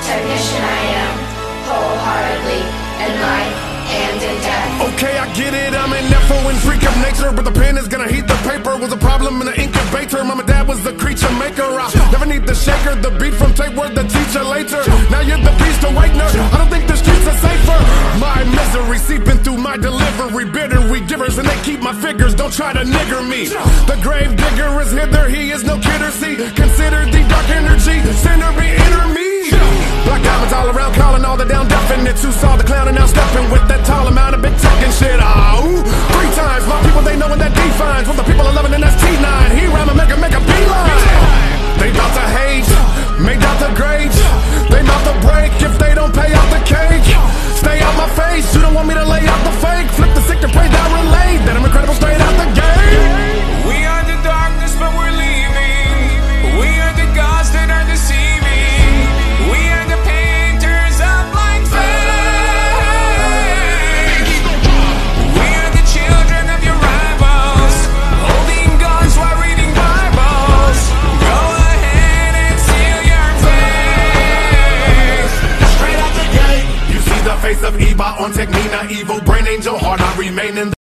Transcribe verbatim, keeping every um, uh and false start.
technician I am, wholeheartedly, in life and in death. Okay, I get it, I'm an F O and freak of nature, but the pen is gonna heat the paper. Was a problem in the incubator, mom and dad was the creature maker. I never need the shaker, the beat from tape word, the teacher later. Now you're the beast awakener, I don't think the streets are safer. My misery seeping through my delivery, bitter we givers and they keep my figures, don't try to nigger me. The grave digger is hither, he is no kidder, see. Consider the dark energy, sinner be inner me. Black diamonds all around, calling all the down definite. Who saw the clown and now stepping with that tall amount of big tech and shit. Ah, ooh, three times, my people they know when that defines what the people are loving and that's T nine. He rhyme and make a make a beeline. They bout to hate, made out the great. They bout to break if they don't pay out the cake. Stay out my face, you don't want me to lay out the fake. Flip the sick and pray that relate, that I'm incredible straight out the gate. We are the darkness but we're leaving. We are the gods that are deceiving. We are the painters of blind faith. We are the children of your rivals, holding guns while reading Bibles. Go ahead and seal your fate. Straight out the gate, you see the face of Eva on Technina, evil brain angel heart. I remain in the